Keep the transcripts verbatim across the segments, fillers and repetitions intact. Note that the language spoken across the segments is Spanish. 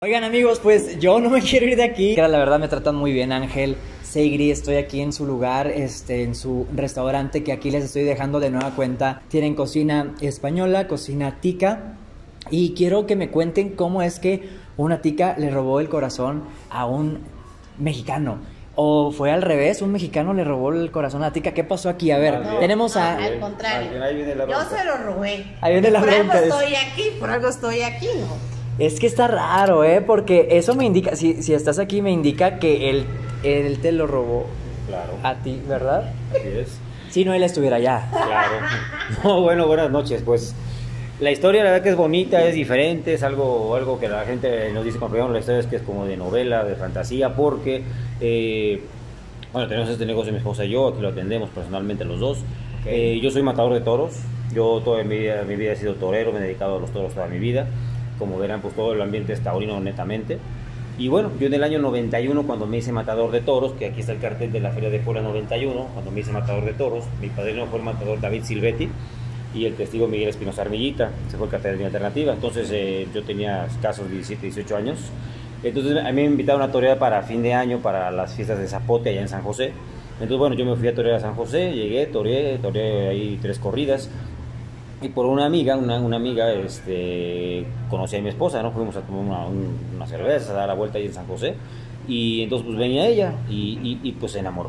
Oigan amigos, pues yo no me quiero ir de aquí. La verdad me tratan muy bien, Ángel, Seigri, estoy aquí en su lugar, este, en su restaurante que aquí les estoy dejando de nueva cuenta. Tienen cocina española, cocina tica, y quiero que me cuenten cómo es que una tica le robó el corazón a un mexicano. ¿O fue al revés? ¿Un mexicano le robó el corazón a la tica? ¿Qué pasó aquí? A ver, no, tenemos no, a... al contrario, ahí viene la yo se lo robé. Ahí viene la por bronca. algo estoy aquí, por algo estoy aquí, ¿no? Es que está raro, ¿eh? Porque eso me indica, si, si estás aquí me indica que él, él te lo robó. Claro. A ti, ¿verdad? Así es. Si no, él estuviera allá. Claro. No, bueno, buenas noches. Pues la historia, la verdad que es bonita, es diferente, es algo, algo que la gente nos dice cuando la historia es que es como de novela, de fantasía, porque, eh, bueno, tenemos este negocio mi esposa y yo, aquí lo atendemos personalmente los dos. Okay. Eh, yo soy matador de toros, yo toda mi vida, mi vida he sido torero, me he dedicado a los toros toda mi vida. Como verán, pues todo el ambiente es taurino netamente. Y bueno, yo en el año noventa y uno, cuando me hice matador de toros, que aquí está el cartel de la Feria de Puebla noventa y uno, cuando me hice matador de toros, mi padrino fue el matador David Silvetti y el testigo Miguel Espinosa Armillita, se fue el cartel de mi alternativa. Entonces eh, yo tenía escasos diecisiete, dieciocho años. Entonces a mí me invitaron a torear para fin de año, para las fiestas de Zapote allá en San José. Entonces bueno, yo me fui a torear a San José, llegué, toreé, toreé ahí tres corridas. Y por una amiga, una, una amiga, este, conocí a mi esposa, ¿no? Fuimos a tomar una, un, una cerveza, a dar la vuelta ahí en San José. Y entonces pues venía ella y, y, y pues se enamoró.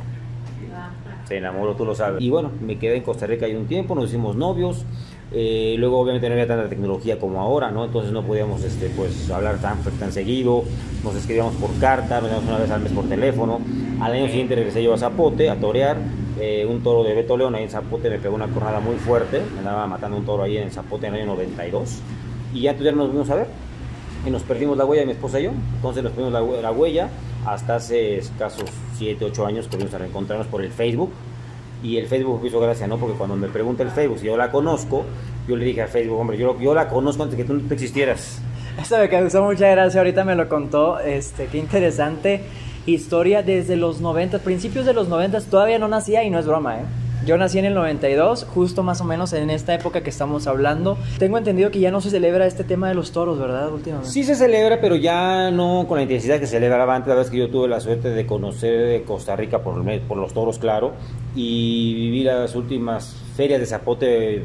Se enamoró, tú lo sabes. Y bueno, me quedé en Costa Rica ahí un tiempo, nos hicimos novios. Eh, luego obviamente no había tanta tecnología como ahora, ¿no? Entonces no podíamos este, pues, hablar tan, tan seguido. Nos escribíamos por carta, nos íbamos una vez al mes por teléfono. Al año siguiente regresé yo a Zapote a torear. Eh, un toro de Beto León ahí en Zapote me pegó una cornada muy fuerte, me andaba matando un toro ahí en Zapote en el año noventa y dos, y ya entonces ya nos vimos a ver y nos perdimos la huella mi esposa y yo. Entonces nos perdimos la, la huella hasta hace escasos siete, ocho años que vimos a reencontrarnos por el Facebook, y el Facebook me hizo gracia, ¿no? Porque cuando me pregunta el Facebook si yo la conozco, yo le dije al Facebook, hombre, yo, yo la conozco antes que tú no existieras. Eso me causó mucha gracia, ahorita me lo contó, este, qué interesante. Historia desde los noventa, principios de los noventa, todavía no nacía y no es broma, ¿eh? Yo nací en el noventa y dos, justo más o menos en esta época que estamos hablando. Tengo entendido que ya no se celebra este tema de los toros, ¿verdad? Últimamente. Sí se celebra, pero ya no con la intensidad que se celebraba antes. La vez que yo tuve la suerte de conocer Costa Rica por, por los toros, claro, y viví las últimas ferias de Zapote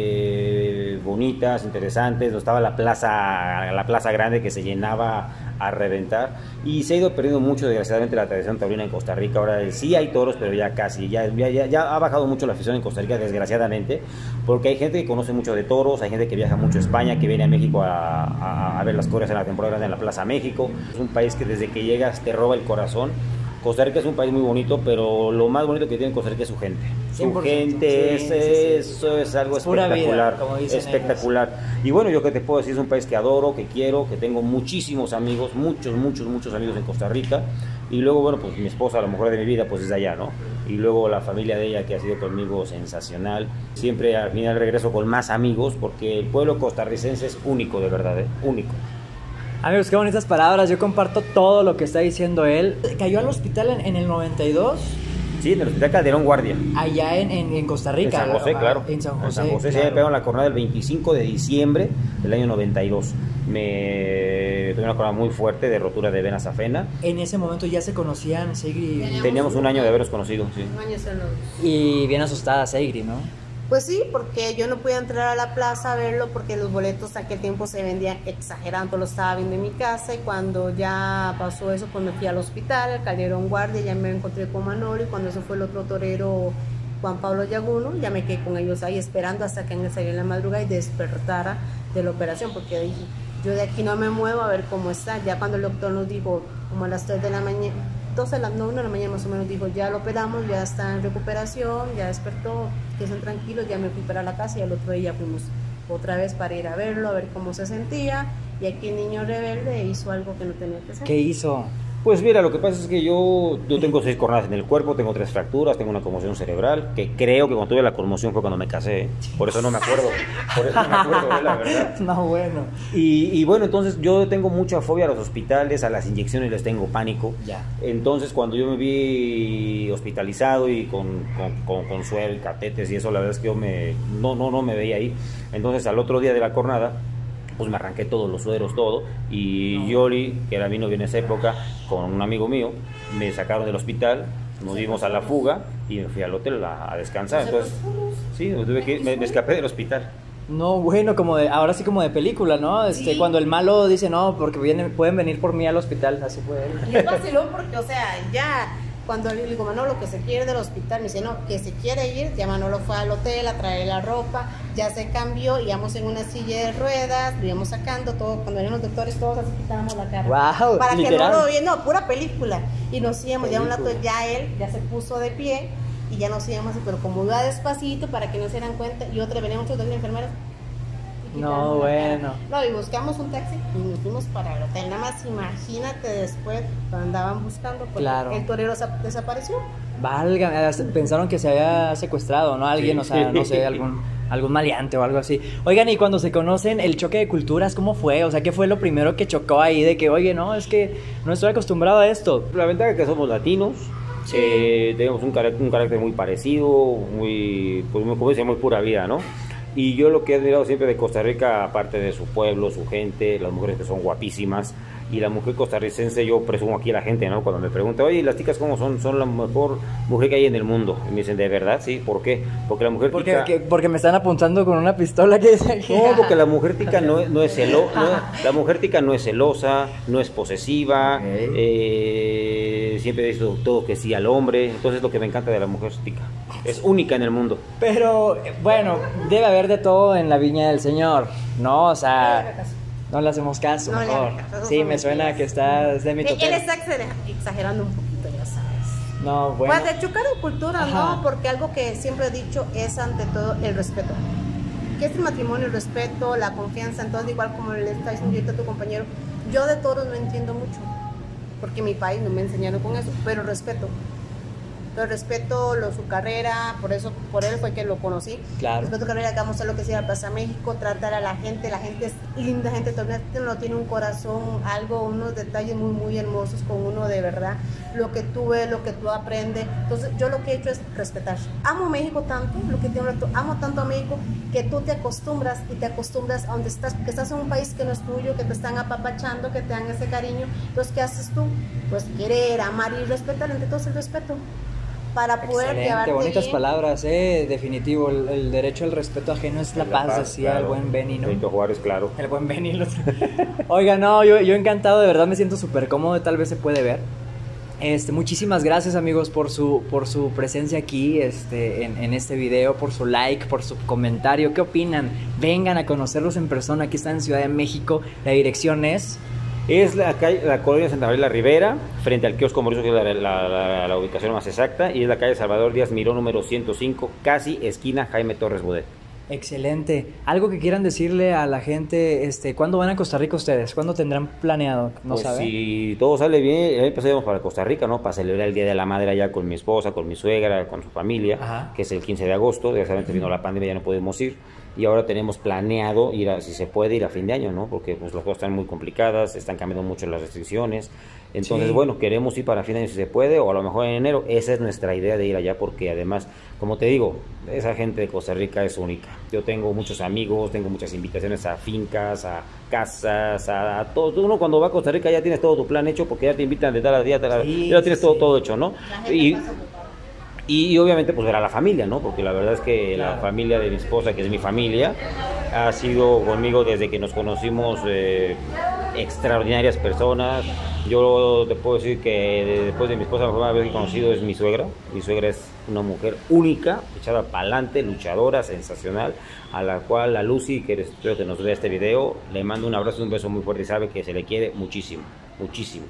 eh, bonitas, interesantes, donde estaba la plaza, la plaza grande que se llenaba a reventar, y se ha ido perdiendo mucho desgraciadamente la tradición taurina en Costa Rica. Ahora sí hay toros, pero ya casi, ya, ya, ya ha bajado mucho la afición en Costa Rica desgraciadamente, porque hay gente que conoce mucho de toros, hay gente que viaja mucho a España, que viene a México a, a, a ver las corridas en la temporada grande en la Plaza México. Es un país que desde que llegas te roba el corazón. Costa Rica es un país muy bonito, pero lo más bonito que tiene Costa Rica es su gente. Su gente, sí, es, sí, sí. Eso es algo es espectacular, vida, como dicen espectacular. Ellos. Y bueno, yo que te puedo decir, es un país que adoro, que quiero, que tengo muchísimos amigos, muchos, muchos, muchos amigos en Costa Rica. Y luego, bueno, pues mi esposa, la mujer de mi vida, pues es de allá, ¿no? Y luego la familia de ella, que ha sido conmigo sensacional. Siempre al final regreso con más amigos, porque el pueblo costarricense es único, de verdad, ¿eh? Único. Amigos, qué bonitas palabras, yo comparto todo lo que está diciendo él. ¿Cayó al hospital en, en el noventa y dos? Sí, en el Hospital Calderón Guardia. Allá en, en, en Costa Rica. En San José, claro. En San José, en San José claro. Se me pegó la cornada el veinticinco de diciembre del año noventa y dos. Me tuve una cornada muy fuerte de rotura de vena safena. En ese momento ya se conocían Seigri. Teníamos un año de haberos conocido, sí. Un año se nos... Y bien asustada Seigri, ¿no? Pues sí, porque yo no podía entrar a la plaza a verlo porque los boletos a aquel tiempo se vendían exagerando, lo estaba viendo en mi casa, y cuando ya pasó eso pues me fui al hospital, al Calderón Guardia, ya me encontré con Manolo, y cuando eso fue el otro torero Juan Pablo Yaguno, ya me quedé con ellos ahí esperando hasta que saliera en la madrugada y despertara de la operación, porque dije, yo de aquí no me muevo a ver cómo está. Ya cuando el doctor nos dijo, como a las tres de la mañana, doce de la, no, una de la mañana más o menos, dijo, ya lo operamos, ya está en recuperación, ya despertó, que estén tranquilos, ya me fui para la casa, y al otro día fuimos otra vez para ir a verlo, a ver cómo se sentía, y aquí el niño rebelde hizo algo que no tenía que hacer. ¿Qué hizo? Pues mira, lo que pasa es que yo, yo tengo seis cornadas en el cuerpo, tengo tres fracturas, tengo una conmoción cerebral, que creo que cuando tuve la conmoción fue cuando me casé, por eso no me acuerdo, por eso no me acuerdo, ¿eh? La verdad. No, bueno. Y, y bueno, entonces yo tengo mucha fobia a los hospitales, a las inyecciones les tengo pánico. Ya. Entonces cuando yo me vi hospitalizado y con, con, con, con suero y catéteres y eso, la verdad es que yo me, no, no, no me veía ahí. Entonces al otro día de la cornada, pues me arranqué todos los sueros, todo. Y no. Yoli, que era mi novio en esa época, con un amigo mío, me sacaron del hospital, nos dimos a la fuga y me fui al hotel a, a descansar. Entonces, sí, me, tuve que, me, me escapé del hospital. No, bueno, como de, ahora sí como de película, ¿no? Este, sí. Cuando el malo dice, no, porque vienen, pueden venir por mí al hospital, así fue. Y es vacilón porque, o sea, ya, cuando le digo, Manolo, que se quiere del hospital, me dice, no, que se quiere ir, ya Manolo fue al hotel a traer la ropa, ya se cambió, íbamos en una silla de ruedas, lo íbamos sacando, todo, cuando venían los doctores, todos así quitábamos la cara. Wow, para literal. que no lo vieran, no, pura película. Y nos íbamos, ya un rato, ya él, ya se puso de pie, y ya nos íbamos, pero como iba despacito, para que no se dieran cuenta, y otra, venían muchos doctores y enfermeros. No, bueno. No, y buscamos un taxi y nos fuimos para el hotel. Nada más imagínate después cuando andaban buscando, porque claro. el torero desapareció. Valga, pensaron que se había secuestrado, ¿no? Alguien, sí. O sea, no sé, algún, algún maleante o algo así. Oigan, y cuando se conocen, el choque de culturas, ¿cómo fue? O sea, ¿qué fue lo primero que chocó ahí? De que, oye, no, es que no estoy acostumbrado a esto. La ventaja es que somos latinos. Sí. Eh, tenemos un carácter, un carácter muy parecido, muy, pues, como dice, muy pura vida, ¿no? Y yo lo que he admirado siempre de Costa Rica, aparte de su pueblo, su gente, las mujeres que son guapísimas, y la mujer costarricense, yo presumo aquí a la gente, ¿no? Cuando me preguntan, oye, ¿las ticas cómo son? Son la mejor mujer que hay en el mundo. Y me dicen, ¿de verdad? Sí, ¿por qué? Porque la mujer porque, tica... que, porque me están apuntando con una pistola que dice aquí. No, porque la mujer tica no, no es celo, no, la mujer tica no es celosa, no es posesiva, okay. eh, siempre dice todo que sí al hombre. Entonces lo que me encanta de la mujer tica. Es única en el mundo. Pero, bueno, debe haber de todo en la viña del Señor, ¿no? O sea... No le hacemos caso, no mejor. Caso, sí, me suena mentiras. Que está de mi total. Él está exagerando un poquito, ya sabes. No, bueno. Pues de chocar en cultura, ajá. No, porque algo que siempre he dicho es ante todo el respeto. ¿Qué es el matrimonio? El respeto, la confianza. Entonces, igual como le está diciendo a tu compañero, yo de toros no entiendo mucho, porque mi país no me enseñaron con eso, pero respeto. Pero respeto lo, su carrera, por eso, por él fue que lo conocí. Claro. Respeto su carrera, que vamos a hacer lo que sea, Plaza México, tratar a la gente, la gente es linda, gente todavía no tiene un corazón, algo, unos detalles muy, muy hermosos con uno de verdad. Lo que tú ves, lo que tú aprendes. Entonces, yo lo que he hecho es respetar. Amo México tanto, lo que te amo tanto a México, que tú te acostumbras y te acostumbras a donde estás, porque estás en un país que no es tuyo, que te están apapachando, que te dan ese cariño. Entonces, ¿qué haces tú? Pues querer, amar y respetar, entre todos el respeto. Para poder excelente, llevarte bonitas bien. Palabras, eh, definitivo, el, el derecho al respeto ajeno es la, la paz, paz, decía claro. El buen Benny, ¿no? Benito Juárez, claro. El buen Benny. Los... Oiga, no, yo, yo encantado, de verdad me siento súper cómodo, tal vez se puede ver. Este, muchísimas gracias amigos por su, por su presencia aquí este, en, en este video, por su like, por su comentario. ¿Qué opinan? Vengan a conocerlos en persona, aquí están en Ciudad de México, la dirección es... Es la calle, la colonia Santa María la Ribera, frente al kiosco Morisco, que es la, la, la, la ubicación más exacta, y es la calle Salvador Díaz Miró número ciento cinco, casi esquina Jaime Torres Bodet. Excelente. ¿Algo que quieran decirle a la gente? Este, ¿cuándo van a Costa Rica ustedes? ¿Cuándo tendrán planeado? ¿No pues saben? Si todo sale bien, empezaremos para Costa Rica, ¿no? Para celebrar el Día de la Madre allá con mi esposa, con mi suegra, con su familia, ajá. Que es el quince de agosto. Desgraciadamente vino la pandemia, ya no podemos ir. Y ahora tenemos planeado ir a, si se puede, ir a fin de año, ¿no? Porque pues las cosas están muy complicadas, están cambiando mucho las restricciones. Entonces, sí. Bueno, queremos ir para fin de año si se puede, o a lo mejor en enero. Esa es nuestra idea de ir allá, porque además, como te digo, esa gente de Costa Rica es única. Yo tengo muchos amigos, tengo muchas invitaciones a fincas, a casas, a, a todo. Uno cuando va a Costa Rica ya tienes todo tu plan hecho, porque ya te invitan de tal a día, tal a... Sí, ya tienes sí. todo, todo hecho, ¿no? Y, y obviamente pues ver a la familia, ¿no? Porque la verdad es que claro. La familia de mi esposa, que es mi familia, ha sido conmigo desde que nos conocimos, eh, extraordinarias personas. Yo te puedo decir que después de mi esposa, la primera vez que he conocido es mi suegra. Mi suegra es una mujer única, echada para adelante, luchadora, sensacional, a la cual a Lucy, que espero que nos vea este video, le mando un abrazo y un beso muy fuerte y sabe que se le quiere muchísimo, muchísimo.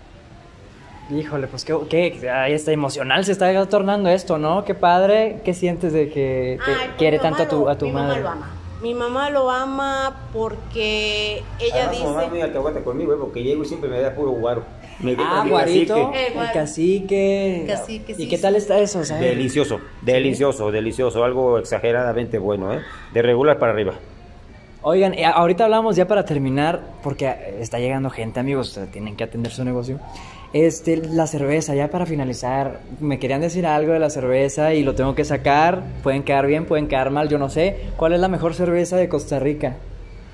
Híjole, pues qué, qué ahí está emocional, se está tornando esto, ¿no? Qué padre, ¿qué sientes de que te Ay, quiere tanto a tu, a tu mi madre? Mamá lo ama. Mi mamá lo ama porque ella Además, dice... Mi mamá es muy alcahueta conmigo, ¿eh? Porque llego y siempre me da puro guaro. Me ah, guarito, cacique. El, el cacique. El cacique, sí, ¿Y qué tal está eso? ¿Sabes? Delicioso, delicioso, ¿sí? Delicioso, algo exageradamente bueno, ¿eh? De regular para arriba. Oigan, ahorita hablamos ya para terminar, porque está llegando gente, amigos, tienen que atender su negocio. Este, la cerveza, ya para finalizar, me querían decir algo de la cerveza y lo tengo que sacar. Pueden quedar bien, pueden quedar mal, yo no sé. ¿Cuál es la mejor cerveza de Costa Rica?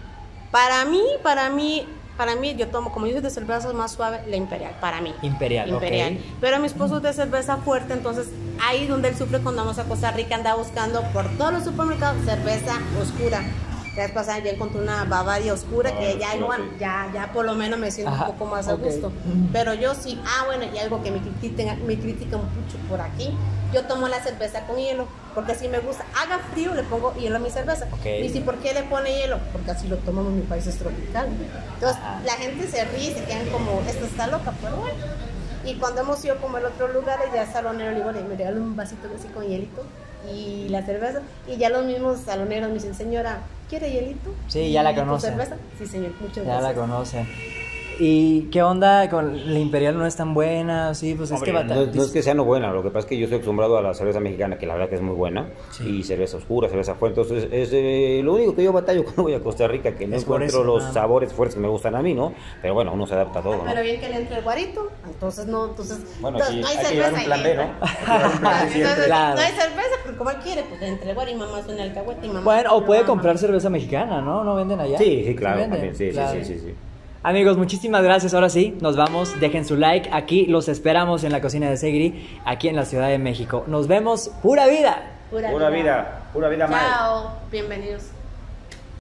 Para mí, para mí, para mí, yo tomo, como yo soy de cerveza más suave, la Imperial, para mí. Imperial, Imperial. ok. Pero mi esposo es de cerveza fuerte, entonces ahí donde él sufre cuando vamos a Costa Rica, anda buscando por todos los supermercados cerveza oscura. La vez pasada ya encontré una Bavaria oscura que ya, no, bueno, sí. ya, ya por lo menos me siento Ajá, un poco más ok. a gusto. Pero yo sí, ah bueno, y algo que me critican, me critican mucho por aquí, yo tomo la cerveza con hielo, porque así me gusta. Haga frío, le pongo hielo a mi cerveza. Ok. Y si, ¿por qué le pone hielo? Porque así lo tomamos en mi país es tropical. Entonces, Ajá. la gente se ríe y se quedan como, esta está loca, pero bueno. Y cuando hemos ido como en otros lugares, ya el salonero le digo, me regala un vasito así con hielito y la cerveza. Y ya los mismos saloneros me dicen, señora, ¿quiere hielito? Sí, ya la ¿Y tu conoce. cerveza? Sí, señor, muchas Ya la gracias. conoce. ¿Y qué onda con la Imperial? ¿No es tan buena? Sí, pues Hombre, es que... no, no es que sea no buena, lo que pasa es que yo estoy acostumbrado a la cerveza mexicana, que la verdad que es muy buena, Sí. y cerveza oscura, cerveza fuerte. Entonces, es eh, lo único que yo batallo cuando voy a Costa Rica, que no Es por encuentro eso, los nada. sabores fuertes que me gustan a mí, ¿no? Pero bueno, uno se adapta a todo, ¿no? Pero bien que le entre el guarito, entonces no, entonces Bueno, no, sí, no hay hay que cerveza llevar un y plan B, ¿no? entra. Hay que llevar un plan B siempre. Entonces, Claro. no hay cerveza, pues como él quiere, pues le entre el guaro y mamá suena el cahuete y mamá. Bueno, o lo puede ama. comprar cerveza mexicana, ¿no? ¿No venden allá? Sí, sí, claro, venden? también, sí, Claro. sí, sí, sí, sí. Amigos, muchísimas gracias. Ahora sí, nos vamos. Dejen su like. Aquí los esperamos en la cocina de Segri, aquí en la Ciudad de México. Nos vemos. ¡Pura vida! Pura, Pura vida, pura vida, Mae. Chao, bienvenidos.